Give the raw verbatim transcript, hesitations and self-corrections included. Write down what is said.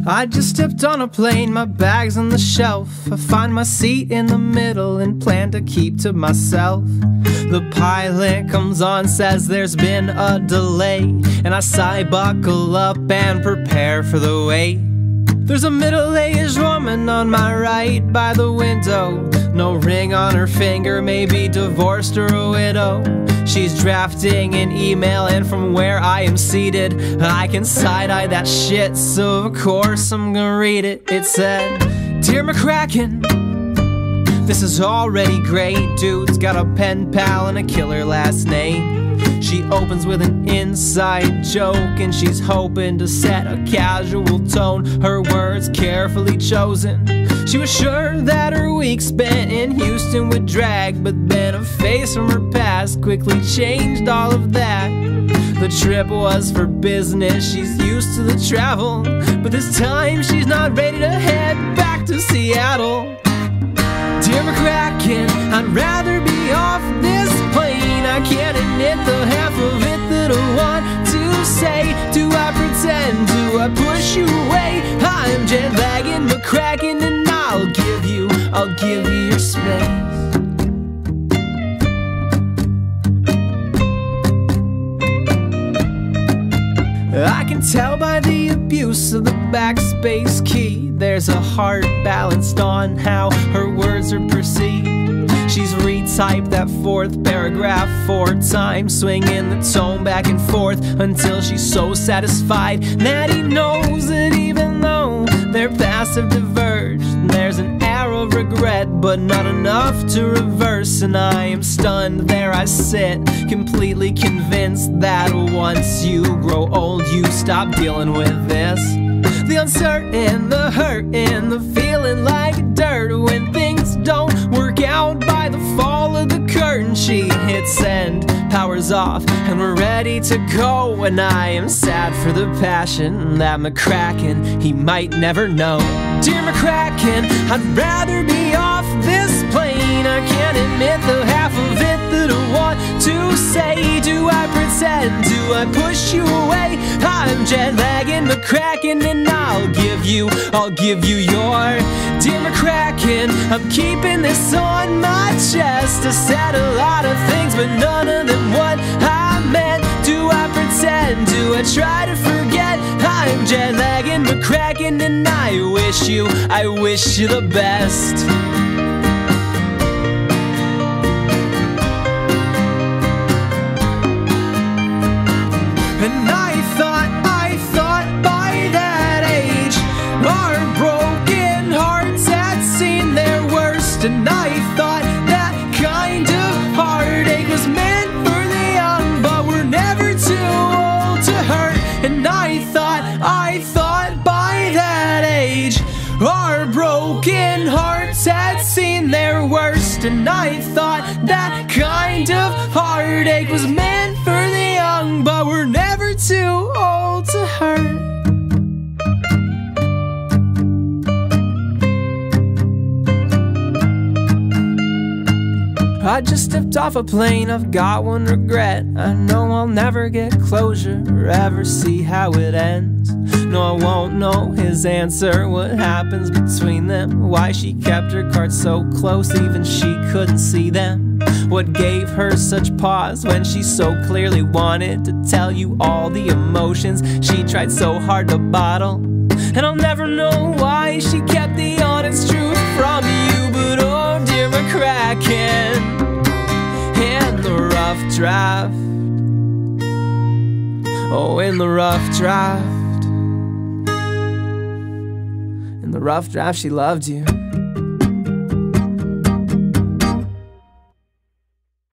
I just stepped on a plane, my bag's on the shelf. I find my seat in the middle and plan to keep to myself. The pilot comes on, says there's been a delay, and I sigh, buckle up and prepare for the wait. There's a middle-aged woman on my right by the window. No ring on her finger, maybe divorced or a widow. She's drafting an email, and from where I am seated, I can side-eye that shit, so of course I'm gonna read it. It said, "Dear McCracken, this is already great. Dude's got a pen pal and a killer last name." She opens with an inside joke, and she's hoping to set a casual tone, her words carefully chosen. She was sure that her week spent in Houston would drag, but then a face from her past quickly changed all of that. The trip was for business, she's used to the travel, but this time she's not ready to head back to Seattle. "Dear McCracken, I'd rather be off this plane. I can't admit the half of it that I want to say. Do I pretend? Do I push you away? I'm jet lagging, McCracken, and I'll give you, I'll give you your space." I can tell by the abuse of the backspace key, there's a heart balanced on how her words are perceived. She's retyped that fourth paragraph four times, swinging the tone back and forth until she's so satisfied that he knows that even though their paths have diverged, there's an arrow of regret, but not enough to reverse. And I am stunned, there I sit, completely convinced that once you grow old, you stop dealing with this. The uncertain, the hurting, the feeling like dirt when things don't work out by the fall of the curtain. She hits send, powers off, and we're ready to go. And I am sad for the passion that McCracken, he might never know. "Dear McCracken, I'd rather be off this plane. I can't admit the half of it that I want to say. Do I pretend? Do I push you away? I'm jet lagging, McCracken, and I'll give you, I'll give you your." "Dear McCracken, I'm keeping this on my chest. I said a lot of things, but none of them what I meant. Do I pretend? Do I try to forget? I'm jet lagging, McCracken, and I wish you, I wish you the best." And I thought, I thought by that age, our broken hearts had seen their worst. And I thought that kind of heartache was meant for the young, but we're never too old to hurt. And I thought, I thought by that age, our broken hearts had seen their worst. And I thought that kind of heartache was meant for the young, but we're never too old to hurt. I just stepped off a plane, I've got one regret. I know I'll never get closure or ever see how it ends. No, I won't know his answer, what happens between them, why she kept her cards so close even she couldn't see them. What gave her such pause when she so clearly wanted to tell you all the emotions she tried so hard to bottle. And I'll never know why she kept the honest truth from you. But oh, dear McCracken, in the rough draft, oh, in the rough draft, in the rough draft she loved you.